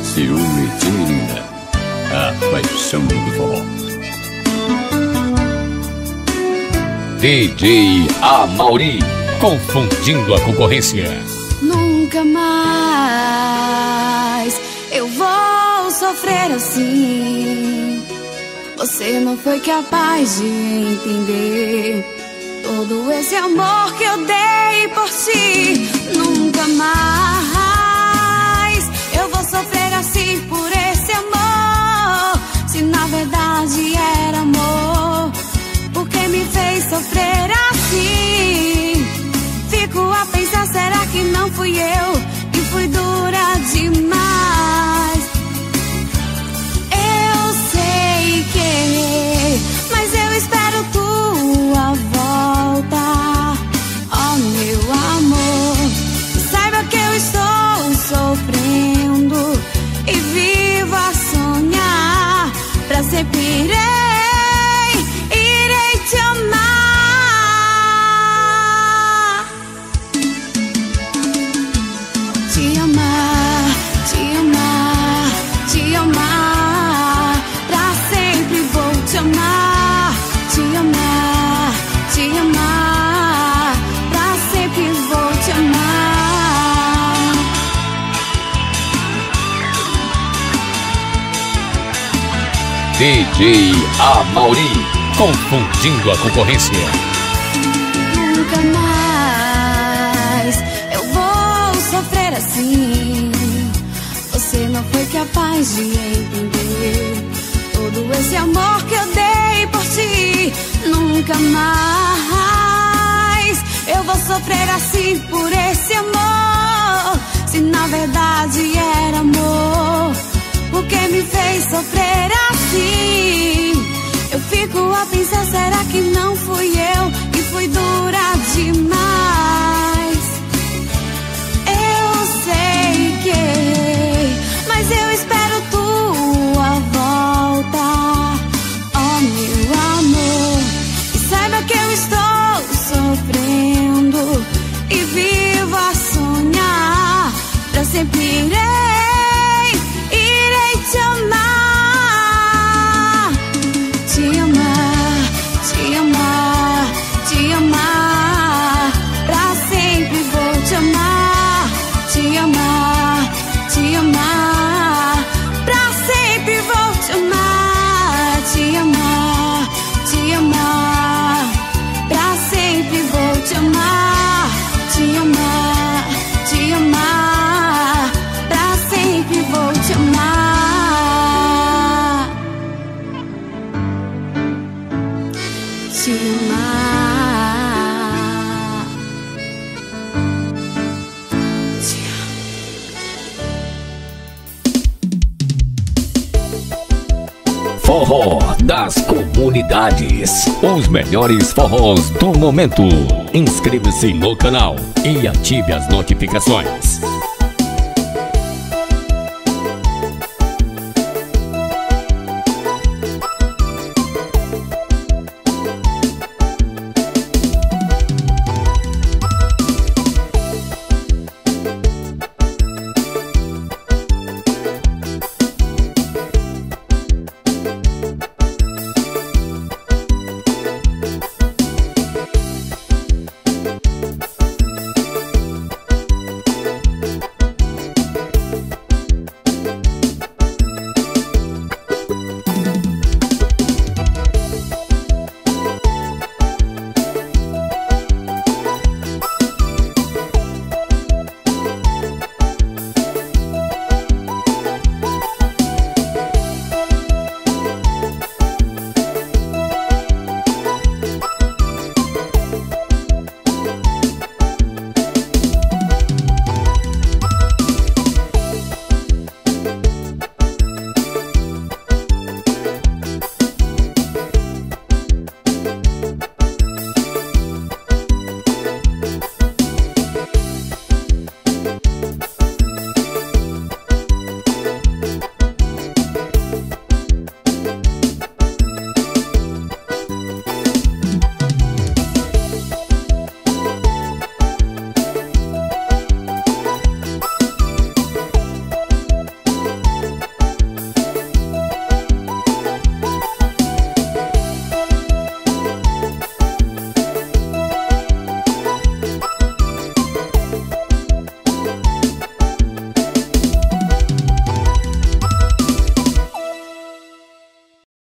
Ciúme de menina, a paixão do forró. DJ Amaury, confundindo a concorrência. Nunca mais eu vou sofrer assim. Você não foi capaz de entender todo esse amor que eu dei por ti. Nunca mais eu vou sofrer assim por esse amor. Se na verdade era amor, por que me fez sofrer assim? Fico a pensar, será que não fui eu que fui dura demais? Eu sei que errei, mas eu espero tua volta. Oh, meu amor, saiba que eu estou sofrendo e vivo a sonhar. Pra sempre irei te amar. Te amar, te amar, te amar. Pra sempre vou te amar. Te amar, te amar. Pra sempre vou te amar. DJ Amaury, confundindo a concorrência. Nunca mais eu vou sofrer assim. Você não foi capaz de entender todo esse amor que eu dei por ti. Nunca mais eu vou sofrer assim por esse amor. Se na verdade era amor, por que me fez sofrer assim? Eu fico a pensar, será que não fui eu que fui dura demais? Eu sei que errei, mas eu espero tua volta. Oh, meu amor, e saiba que eu estou sofrendo e vivo a sonhar. Pra sempre irei te amar. Te amar, te amar, te amar. Pra sempre vou te amar. Te amar, te amar. Pra sempre vou te amar. Te amar, te amar. Pra sempre vou te amar. Te amar, te amar. Pra sempre vou te amar. Te amar. Te Forró das comunidades. Os melhores forrós do momento. Inscreva-se no canal e ative as notificações.